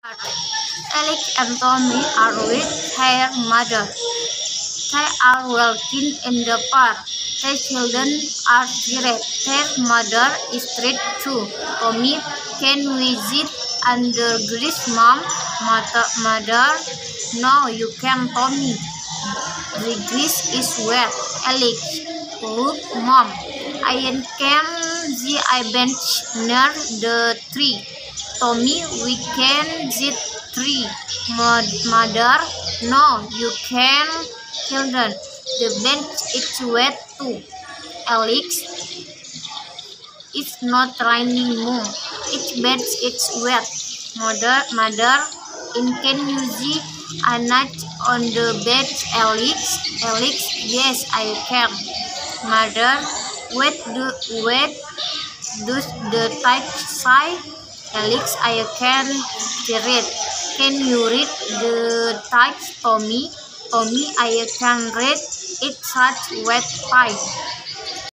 Alex and Tommy are with their mother. They are walking in the park. The children are tired. Their mother is tired too. Tommy, can we sit under grass, Mom? Mother, no, you can't, Tommy. The grass is wet. Alex, look, Mom. I can see a bench near the tree. Tommy, we can sit tree. Mother, no, you can't. Children, the bench is wet too. Alex, it's not raining, Mom. It's bench it's wet. Mother, can you see a nut on the bench, Alex? Alex, yes, I can. Mother, does the text say? Alex, I can read. Can you read the text, Tommy? Tommy, I can read. It's such wet pipe.